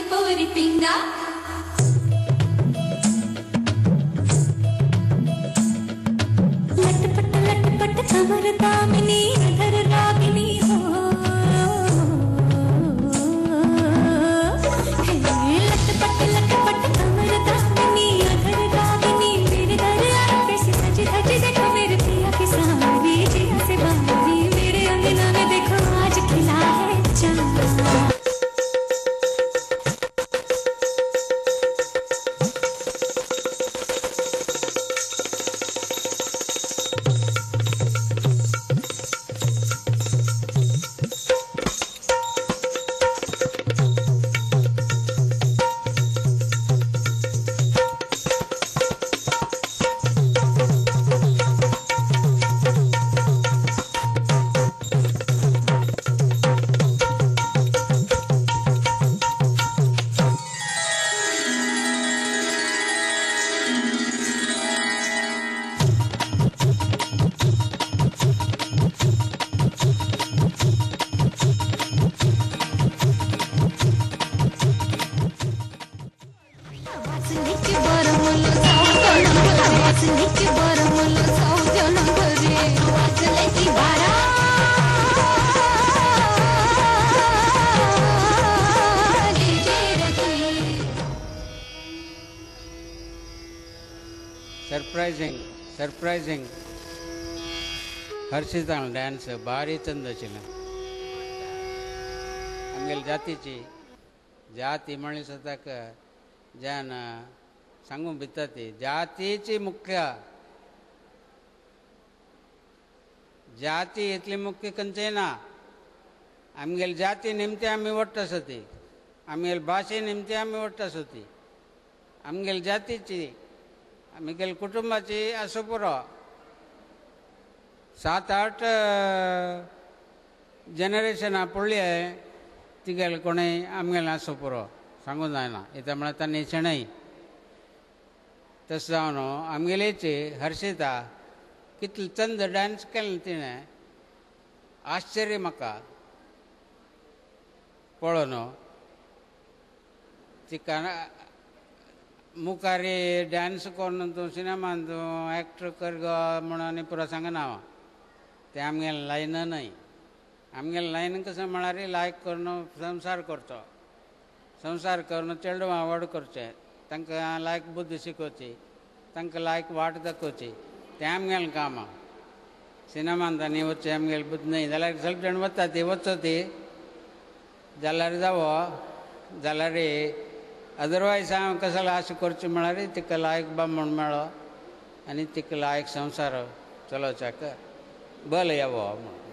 पोरी पिंगा लटपट कमर दामिनी अधर रागिनी हो लटपट कमर दामिनी अधर रागिनी मेरे दर आके से सज धज देखो मेरे पिया की सारी जिया से बारी मेरे अंगना में देखो आज खिला है चांद ಸರ್ಪ್ರೈಸಿಂಗ್ ಹರ್ಷಿತಾಳ ಡ್ಯಾನ್ಸ್ ಭಾರಿ ಚಂದ ಚಿನ್ನ ಆಮೇಲೆ ಜಾತಿ ಮಣಿಸತಕ್ಕ ಜಾನ सांगून भितती जातीची मुख्य जाती इतली मुख्य खंयचे ना आमगेल जाती निमते आमी वट्टस होती आमगेल भाशे निमते आमी वट्टस होती आमगेल जातीची आमगेल कुटुंबाची असो पुरो 7-8 जनरेशना पडली आहे तिगेल कोणी आमगेल असो पुरो सांगून जायना इता म्हळ्यार तांणी शेणय तसं जावन आमगेलेची हर्षिता कितले चंद डान्स केलें तिणें आश्चर्य म्हाका पळोवन तिका मुखार डान्स करून तूं सिनेमान तूं एक्टर कर गो म्हणून पुरो सांगना हांव तें आमगेलें लायन न्हय आमगेलें लायन कशें म्हळ्यार लायक करून संवसार करचो संवसार करून चेडवां व्हड करचें तांकां लायक बुद्ध शिकोवची तांकां लायक वाट दाखोवची तें आमगेलें काम सिनेमान तांणी वचचें आमगेलें बुद्ध न्हय जाल्यार सगळे जाण वता ती वचो ती जाल्यार जावो जाल्यार अदरवायज हांव कशाला अशें करचें म्हळ्यार तिका लायक बामण मेळ्ळो आनी तिका लायक संवसार चलोवच्याक बल येवो म्हूण